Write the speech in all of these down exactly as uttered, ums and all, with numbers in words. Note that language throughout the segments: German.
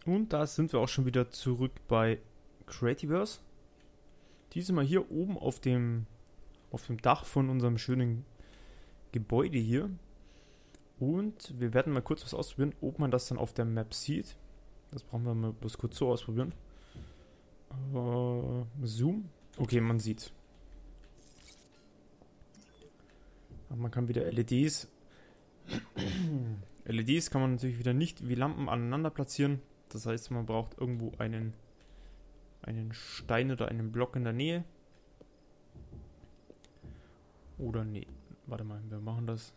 Und da sind wir auch schon wieder zurück bei Creativerse. Diesmal hier oben auf dem, auf dem Dach von unserem schönen Gebäude hier. Und wir werden mal kurz was ausprobieren, ob man das dann auf der Map sieht. Das brauchen wir mal bloß kurz so ausprobieren. Uh, Zoom. Okay, man sieht. Aber man kann wieder L E Ds. L E Ds kann man natürlich wieder nicht wie Lampen aneinander platzieren. Das heißt, man braucht irgendwo einen, einen Stein oder einen Block in der Nähe. Oder nee, warte mal, wir machen das.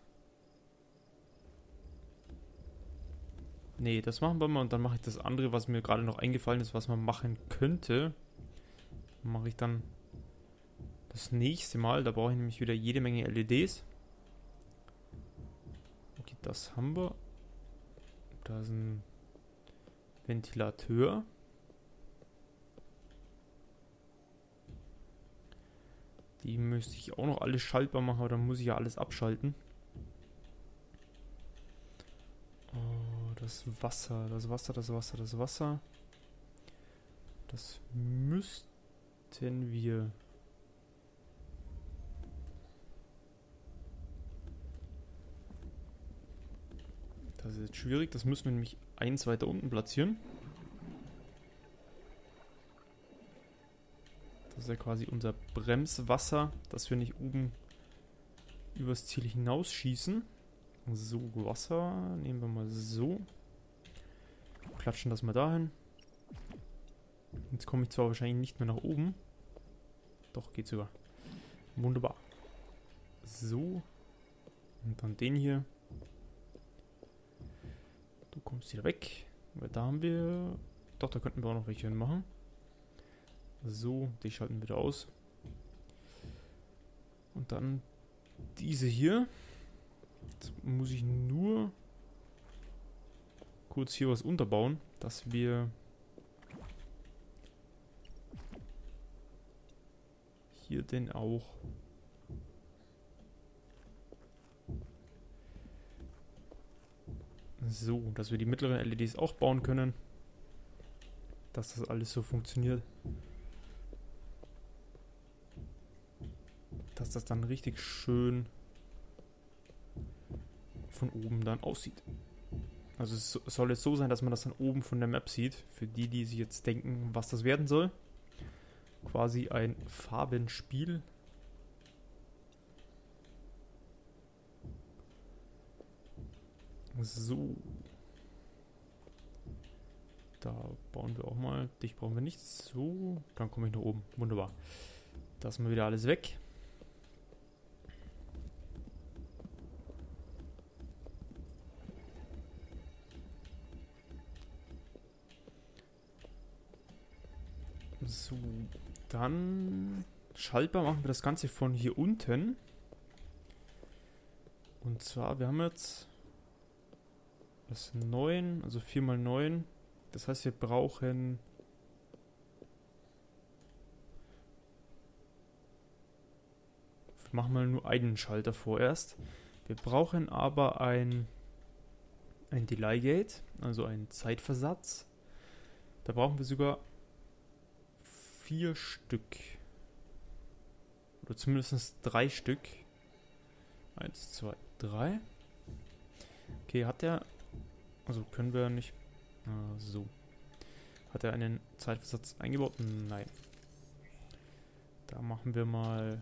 Nee, das machen wir mal und dann mache ich das andere, was mir gerade noch eingefallen ist, was man machen könnte. Mache ich dann das nächste Mal. Da brauche ich nämlich wieder jede Menge L E Ds. Okay, das haben wir. Da ist ein Ventilateur. Die müsste ich auch noch alles schaltbar machen, aber dann muss ich ja alles abschalten. Oh, das Wasser, das Wasser, das Wasser, das Wasser. Das müssten wir... Das ist jetzt schwierig, das müssen wir nämlich eins weiter unten platzieren. Das ist ja quasi unser Bremswasser, dass wir nicht oben übers Ziel hinausschießen. So, Wasser nehmen wir mal so. Klatschen das mal dahin. Jetzt komme ich zwar wahrscheinlich nicht mehr nach oben. Doch, geht sogar. Wunderbar. So. Und dann den hier. Du kommst wieder weg. Weil da haben wir... Doch, da könnten wir auch noch welche machen. So, die schalten wir wieder aus. Und dann diese hier. Jetzt muss ich nur kurz hier was unterbauen, dass wir hier denn auch so, dass wir die mittleren L E Ds auch bauen können, dass das alles so funktioniert, dass das dann richtig schön von oben dann aussieht. Also es soll jetzt so sein, dass man das dann oben von der Map sieht, für die, die sich jetzt denken, was das werden soll. Quasi ein Farbenspiel. So. Da bauen wir auch mal. Dich brauchen wir nicht. So. Dann komme ich nach oben. Wunderbar. Da ist mal wieder alles weg. So. Dann schaltbar machen wir das Ganze von hier unten. Und zwar, wir haben jetzt das neun, also vier mal neun. Das heißt, wir brauchen wir machen mal nur einen Schalter vorerst. Wir brauchen aber ein ein Delay Gate, also einen Zeitversatz. Da brauchen wir sogar vier Stück. Oder zumindest drei Stück. Eins, zwei, drei. Okay, hat der... Also können wir nicht... Ah, so. Hat er einen Zeitversatz eingebaut? Nein. Da machen wir mal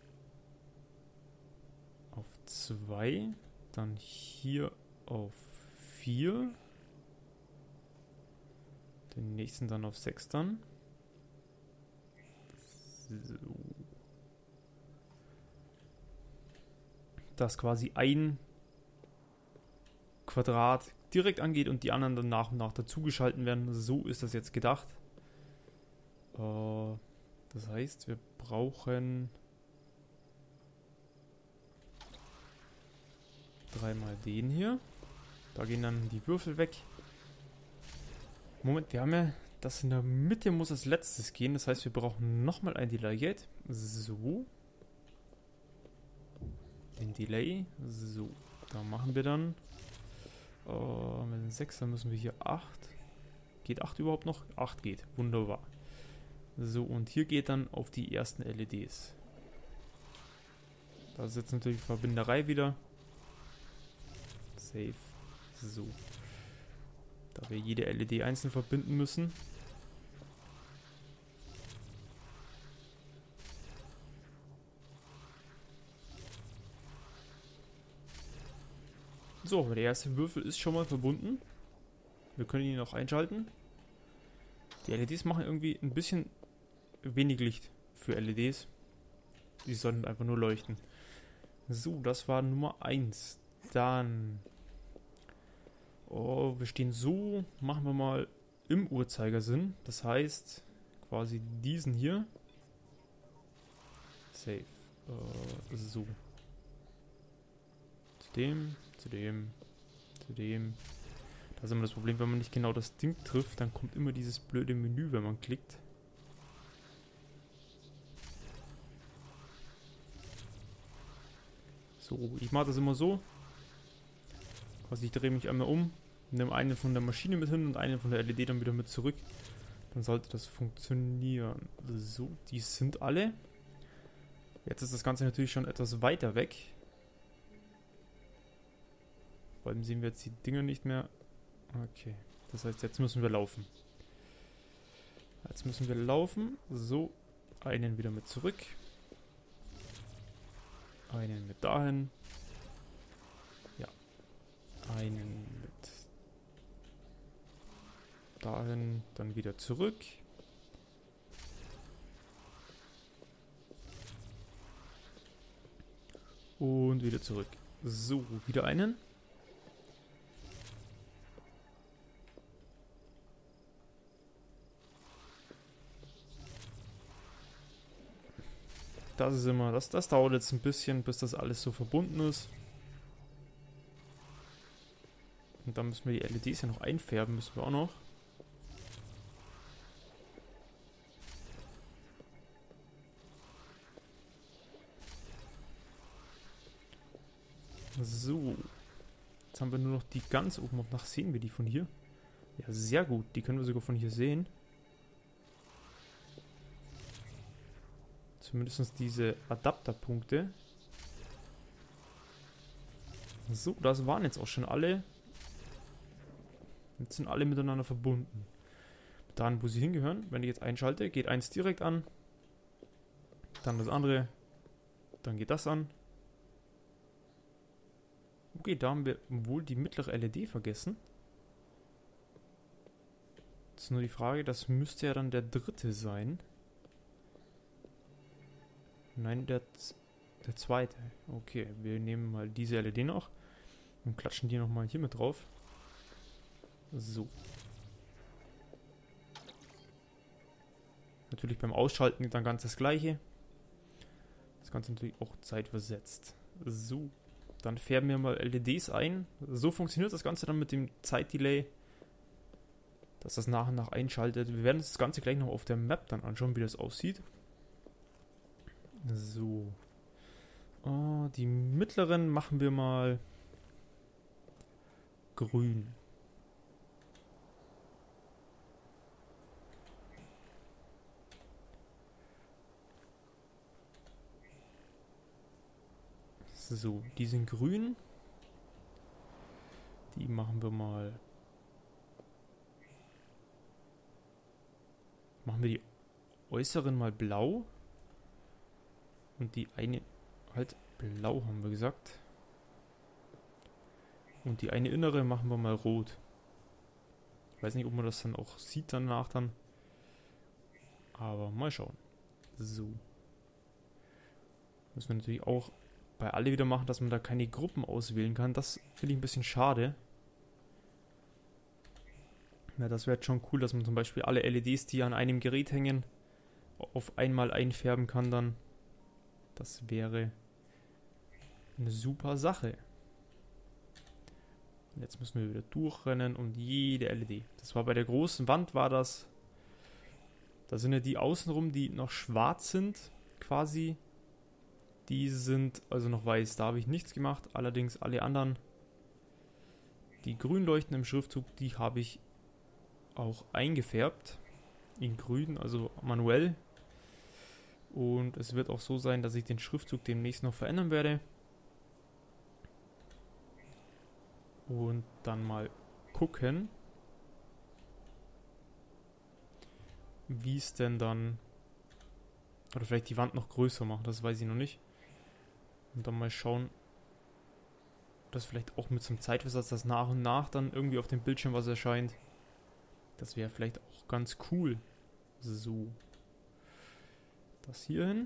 auf zwei. Dann hier auf vier. Den nächsten dann auf sechs dann. So. Dass quasi ein Quadrat direkt angeht und die anderen dann nach und nach dazugeschalten werden. So ist das jetzt gedacht. Äh, das heißt, wir brauchen dreimal den hier. Da gehen dann die Würfel weg. Moment, wir haben ja... Das in der Mitte muss als letztes gehen. Das heißt, wir brauchen nochmal ein Delay Gate. So. Den Delay. So. Da machen wir dann... Uh, mit den sechs, dann müssen wir hier acht. Geht acht überhaupt noch? acht geht. Wunderbar. So, und hier geht dann auf die ersten L E Ds. Da ist jetzt natürlich die Verbinderei wieder. Safe. So. Da wir jede L E D einzeln verbinden müssen. So, der erste Würfel ist schon mal verbunden. Wir können ihn noch einschalten. Die L E Ds machen irgendwie ein bisschen wenig Licht für L E Ds. Die sollten einfach nur leuchten. So, das war Nummer eins. Dann... Oh, wir stehen so. Machen wir mal im Uhrzeigersinn. Das heißt, quasi diesen hier. Safe. Äh, so. Zu dem, zu dem, zu dem. Da ist immer das Problem, wenn man nicht genau das Ding trifft, dann kommt immer dieses blöde Menü, wenn man klickt. So, ich mache das immer so. Quasi ich drehe mich einmal um, nehme einen von der Maschine mit hin und einen von der L E D dann wieder mit zurück. Dann sollte das funktionieren. So, die sind alle. Jetzt ist das Ganze natürlich schon etwas weiter weg. Vor allem sehen wir jetzt die Dinger nicht mehr. Okay, das heißt, jetzt müssen wir laufen. Jetzt müssen wir laufen. So, einen wieder mit zurück. Einen mit dahin. Ja. Einen mit dahin. Dann wieder zurück. Und wieder zurück. So, wieder einen. Das ist immer, das, das dauert jetzt ein bisschen, bis das alles so verbunden ist. Und dann müssen wir die L E Ds ja noch einfärben, müssen wir auch noch. So. Jetzt haben wir nur noch die ganz oben auf nach. Sehen wir die von hier? Ja, sehr gut. Die können wir sogar von hier sehen. Zumindest diese Adapterpunkte. So, das waren jetzt auch schon alle. Jetzt sind alle miteinander verbunden. Dann, wo sie hingehören, wenn ich jetzt einschalte, geht eins direkt an. Dann das andere. Dann geht das an. Okay, da haben wir wohl die mittlere L E D vergessen. Das ist nur die Frage, das müsste ja dann der dritte sein. Nein, der, der zweite. Okay, wir nehmen mal diese L E D noch und klatschen die nochmal hier mit drauf. So. Natürlich beim Ausschalten dann ganz das gleiche. Das Ganze natürlich auch zeitversetzt. So. Dann färben wir mal L E Ds ein. So funktioniert das Ganze dann mit dem Zeitdelay, dass das nach und nach einschaltet. Wir werden uns das Ganze gleich noch auf der Map dann anschauen, wie das aussieht. So. Oh, die mittleren machen wir mal grün. So, die sind grün. Die machen wir mal. Machen wir die äußeren mal blau. Und die eine halt blau, haben wir gesagt. Und die eine innere machen wir mal rot. Ich weiß nicht, ob man das dann auch sieht danach dann. Aber mal schauen. So. Müssen wir natürlich auch bei alle wieder machen, dass man da keine Gruppen auswählen kann. Das finde ich ein bisschen schade. Na, das wäre schon cool, dass man zum Beispiel alle L E Ds, die an einem Gerät hängen, auf einmal einfärben kann dann. Das wäre eine super Sache. Und jetzt müssen wir wieder durchrennen und jede L E D. Das war bei der großen Wand, war das. Da sind ja die außenrum, die noch schwarz sind, quasi. Die sind also noch weiß. Da habe ich nichts gemacht. Allerdings alle anderen, die grün leuchten im Schriftzug, die habe ich auch eingefärbt in grün, also manuell. Und es wird auch so sein, dass ich den Schriftzug demnächst noch verändern werde. Und dann mal gucken, wie es denn dann, oder vielleicht die Wand noch größer machen, das weiß ich noch nicht. Und dann mal schauen, dass vielleicht auch mit so einem Zeitversatz, dass nach und nach dann irgendwie auf dem Bildschirm was erscheint. Das wäre vielleicht auch ganz cool. So. Das hier hin.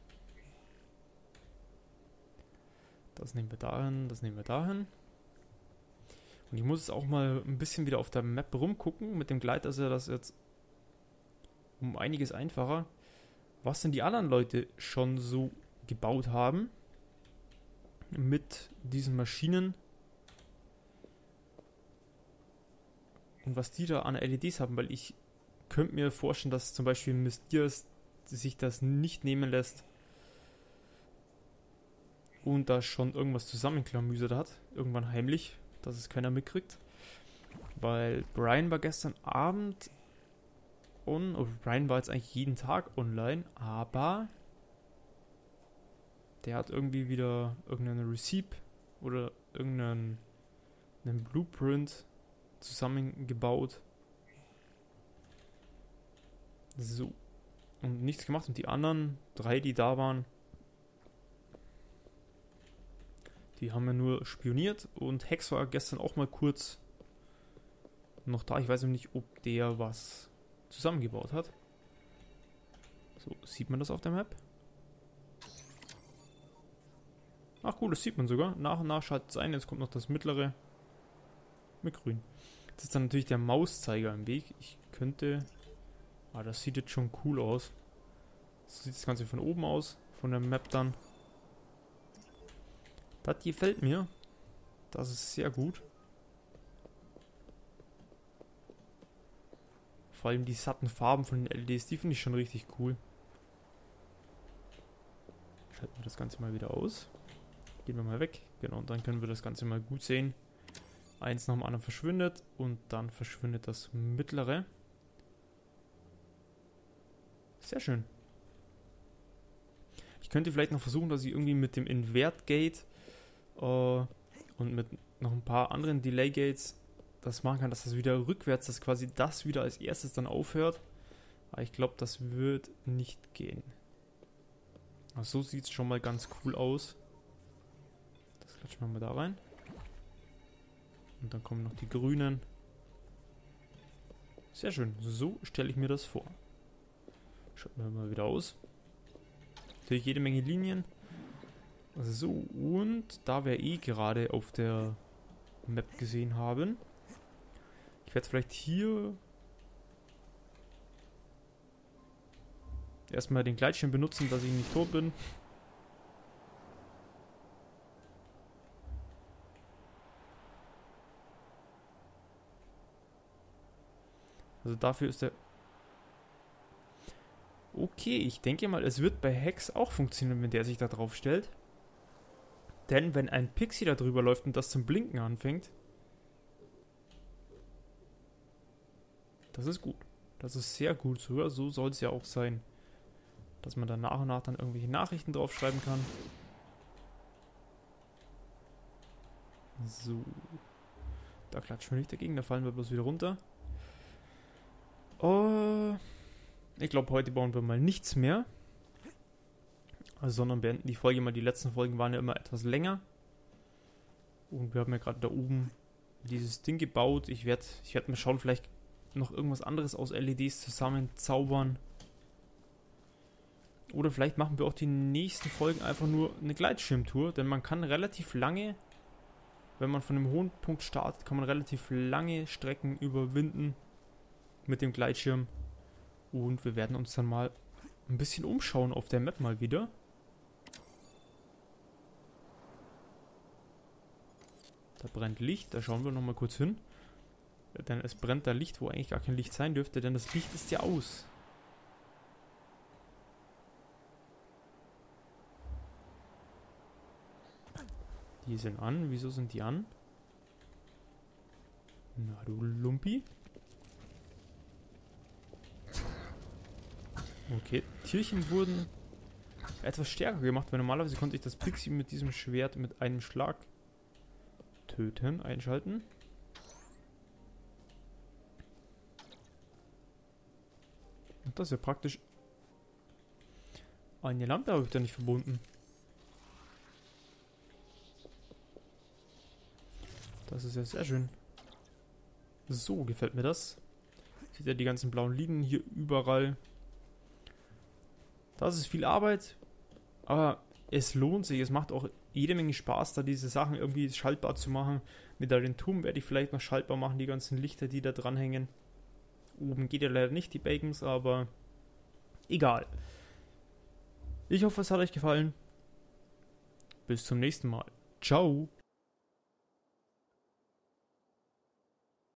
Das nehmen wir dahin, das nehmen wir dahin. Und ich muss jetzt auch mal ein bisschen wieder auf der Map rumgucken. Mit dem Gleiter ist ja das jetzt um einiges einfacher. Was denn die anderen Leute schon so gebaut haben mit diesen Maschinen und was die da an L E Ds haben, weil ich könnte mir vorstellen, dass zum Beispiel Mystiers sich das nicht nehmen lässt und da schon irgendwas zusammenklamüsert hat, irgendwann heimlich, dass es keiner mitkriegt, weil Brian war gestern Abend on, oder Brian war jetzt eigentlich jeden Tag online, aber der hat irgendwie wieder irgendeinen Receipt oder irgendeinen einen Blueprint zusammengebaut. So. Und nichts gemacht. Und die anderen drei, die da waren, die haben ja nur spioniert. Und Hex war gestern auch mal kurz noch da. Ich weiß noch nicht, ob der was zusammengebaut hat. So, sieht man das auf der Map? Ach cool, das sieht man sogar. Nach und nach schaltet es ein. Jetzt kommt noch das mittlere mit grün. Jetzt ist dann natürlich der Mauszeiger im Weg. Ich könnte... Ah, das sieht jetzt schon cool aus. So sieht das Ganze von oben aus. Von der Map dann. Das gefällt mir. Das ist sehr gut. Vor allem die satten Farben von den L E Ds, die finde ich schon richtig cool. Schalten wir das Ganze mal wieder aus. Gehen wir mal weg. Genau, und dann können wir das Ganze mal gut sehen. Eins nach dem anderen verschwindet und dann verschwindet das mittlere. Sehr schön. Ich könnte vielleicht noch versuchen, dass ich irgendwie mit dem Invert Gate äh, und mit noch ein paar anderen Delay Gates das machen kann, dass das wieder rückwärts, dass quasi das wieder als erstes dann aufhört. Aber ich glaube, das wird nicht gehen. Aber so sieht es schon mal ganz cool aus. Das klatschen wir mal da rein. Und dann kommen noch die grünen. Sehr schön. So stelle ich mir das vor. Schaut mir mal wieder aus. Natürlich jede Menge Linien. So, und da wir eh gerade auf der Map gesehen haben, ich werde vielleicht hier erstmal den Gleitschirm benutzen, dass ich nicht tot bin. Also dafür ist der... Okay, ich denke mal, es wird bei Hex auch funktionieren, wenn der sich da drauf stellt. Denn wenn ein Pixie da drüber läuft und das zum Blinken anfängt, das ist gut. Das ist sehr gut sogar. So soll es ja auch sein. Dass man dann nach und nach dann irgendwelche Nachrichten draufschreiben kann. So. Da klatschen wir nicht dagegen, da fallen wir bloß wieder runter. Oh, ich glaube, heute bauen wir mal nichts mehr. Also, sondern beenden die Folge mal. Die letzten Folgen waren ja immer etwas länger. Und wir haben ja gerade da oben dieses Ding gebaut. Ich werde ich werd mal schauen, vielleicht noch irgendwas anderes aus L E Ds zusammenzaubern. Oder vielleicht machen wir auch die nächsten Folgen einfach nur eine Gleitschirmtour. Denn man kann relativ lange, wenn man von einem hohen Punkt startet, kann man relativ lange Strecken überwinden mit dem Gleitschirm. Und wir werden uns dann mal ein bisschen umschauen auf der Map mal wieder. Da brennt Licht, da schauen wir nochmal kurz hin. Denn es brennt da Licht, wo eigentlich gar kein Licht sein dürfte, denn das Licht ist ja aus. Die sind an, wieso sind die an? Na du Lumpi. Okay, Tierchen wurden etwas stärker gemacht, weil normalerweise konnte ich das Pixie mit diesem Schwert mit einem Schlag töten, einschalten. Und das ist ja praktisch eine Lampe, habe ich da nicht verbunden. Das ist ja sehr schön. So gefällt mir das. Seht ihr die ganzen blauen Linien hier überall. Das ist viel Arbeit, aber es lohnt sich. Es macht auch jede Menge Spaß, da diese Sachen irgendwie schaltbar zu machen. Mit der Turm werde ich vielleicht noch schaltbar machen, die ganzen Lichter, die da dranhängen. Oben geht ja leider nicht, die Bacons, aber egal. Ich hoffe, es hat euch gefallen. Bis zum nächsten Mal. Ciao.